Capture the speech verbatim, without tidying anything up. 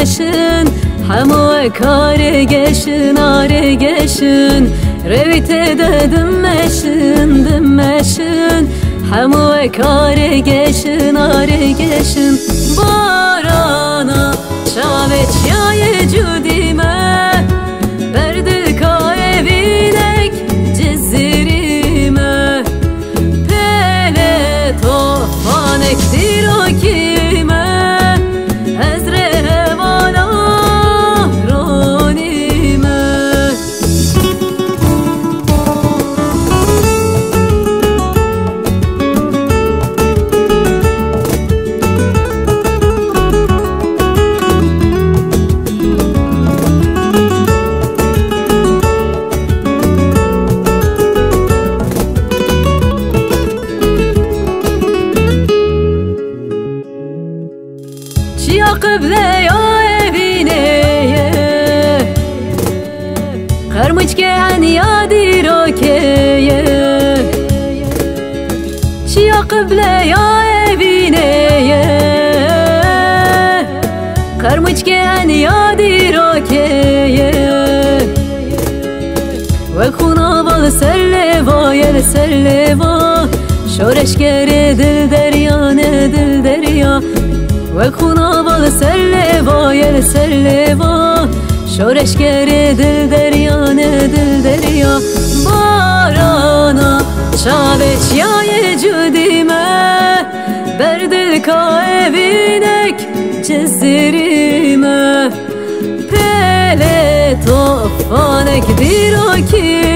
مشن همو کار گشن آره گشن رویت ددم مشن دم مشن همو کار گشن آره گشن بارانا شاوه چیای جودیمه برد کای وینک جزیریمه پله توفانک دیرو کیمه از رهوانا رونیمه چیا قبله یا evine Karmıç gen yadi rokeye Çiya qıble ya evine Karmıç gen yadi rokeye Ve kuna bal serleva yel serleva Şoreş kere dil derya ne dil derya Ve kuna bal serleva yel serleva Şoreş kere dil derya ne dil derya Barana çaveç yaye cudime Berdil ka evinek cezirime Pele tofanek diroki